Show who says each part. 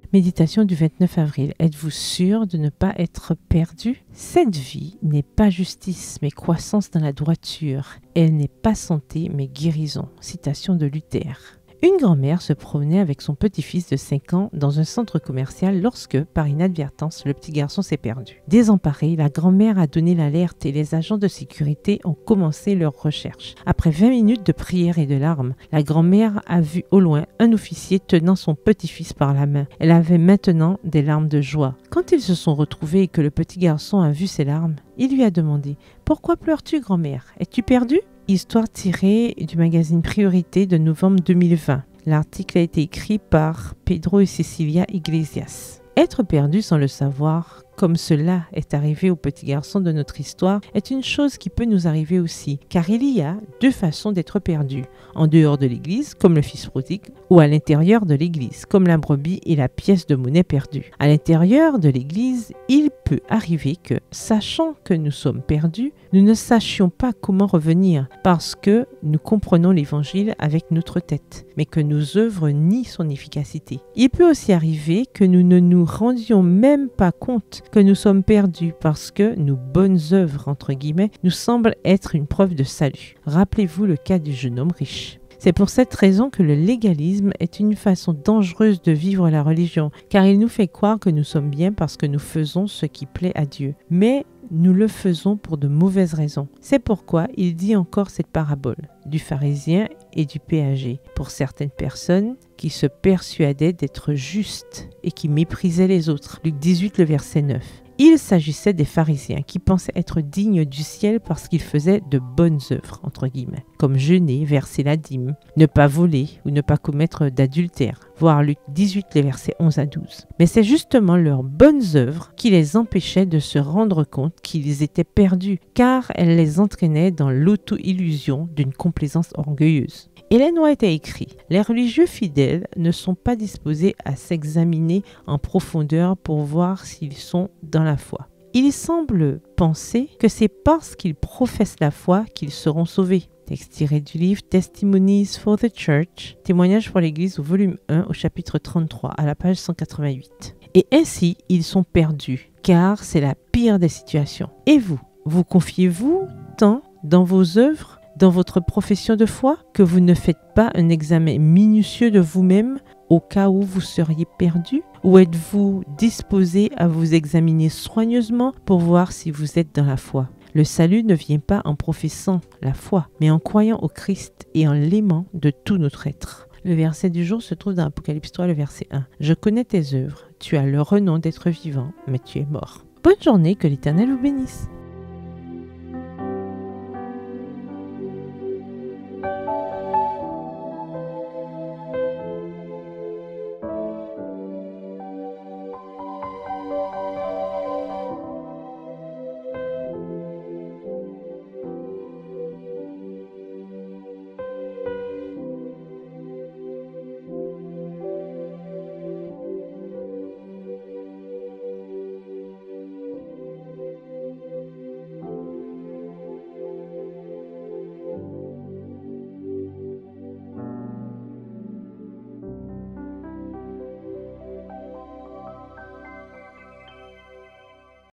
Speaker 1: Méditation du 29 avril. Êtes-vous sûr de ne pas être perdu? Cette vie n'est pas justice, mais croissance dans la droiture. Elle n'est pas santé, mais guérison. Citation de Luther. Une grand-mère se promenait avec son petit-fils de 5 ans dans un centre commercial lorsque, par inadvertance, le petit garçon s'est perdu. Désemparée, la grand-mère a donné l'alerte et les agents de sécurité ont commencé leurs recherches. Après 20 minutes de prières et de larmes, la grand-mère a vu au loin un officier tenant son petit-fils par la main. Elle avait maintenant des larmes de joie. Quand ils se sont retrouvés et que le petit garçon a vu ses larmes, il lui a demandé « Pourquoi pleures-tu, grand-mère? Es-tu perdue ?» Histoire tirée du magazine Priorité de novembre 2020. L'article a été écrit par Pedro et Cecilia Iglesias. Être perdu sans le savoir, comme cela est arrivé au petit garçon de notre histoire, est une chose qui peut nous arriver aussi, car il y a deux façons d'être perdu, en dehors de l'église, comme le fils prodigue, ou à l'intérieur de l'église, comme la brebis et la pièce de monnaie perdue. À l'intérieur de l'église, il peut arriver que, sachant que nous sommes perdus, nous ne sachions pas comment revenir, parce que nous comprenons l'évangile avec notre tête, mais que nos œuvres nient son efficacité. Il peut aussi arriver que nous ne nous rendions même pas compte que nous sommes perdus parce que nos bonnes œuvres, entre guillemets, nous semblent être une preuve de salut. Rappelez-vous le cas du jeune homme riche. C'est pour cette raison que le légalisme est une façon dangereuse de vivre la religion, car il nous fait croire que nous sommes bien parce que nous faisons ce qui plaît à Dieu. Mais nous le faisons pour de mauvaises raisons. C'est pourquoi il dit encore cette parabole du pharisien et du péager. Pour certaines personnes qui se persuadaient d'être justes et qui méprisaient les autres. Luc 18, le verset 9. Il s'agissait des pharisiens qui pensaient être dignes du ciel parce qu'ils faisaient de bonnes œuvres, entre guillemets, comme jeûner, verser la dîme, ne pas voler ou ne pas commettre d'adultère, voir Luc 18, les versets 11 à 12. Mais c'est justement leurs bonnes œuvres qui les empêchaient de se rendre compte qu'ils étaient perdus, car elles les entraînaient dans l'auto-illusion d'une complaisance orgueilleuse. Ellen White a écrit « Les religieux fidèles ne sont pas disposés à s'examiner en profondeur pour voir s'ils sont dans la foi. Ils semblent penser que c'est parce qu'ils professent la foi qu'ils seront sauvés. » Texte tiré du livre Testimonies for the Church, témoignages pour l'Église au volume 1 au chapitre 33 à la page 188. Et ainsi, ils sont perdus, car c'est la pire des situations. Et vous, vous confiez-vous tant dans vos œuvres, dans votre profession de foi, que vous ne faites pas un examen minutieux de vous-même au cas où vous seriez perdu? Ou êtes-vous disposé à vous examiner soigneusement pour voir si vous êtes dans la foi? Le salut ne vient pas en professant la foi, mais en croyant au Christ et en l'aimant de tout notre être. Le verset du jour se trouve dans Apocalypse 3, le verset 1. « Je connais tes œuvres, tu as le renom d'être vivant, mais tu es mort. » Bonne journée, que l'Éternel vous bénisse.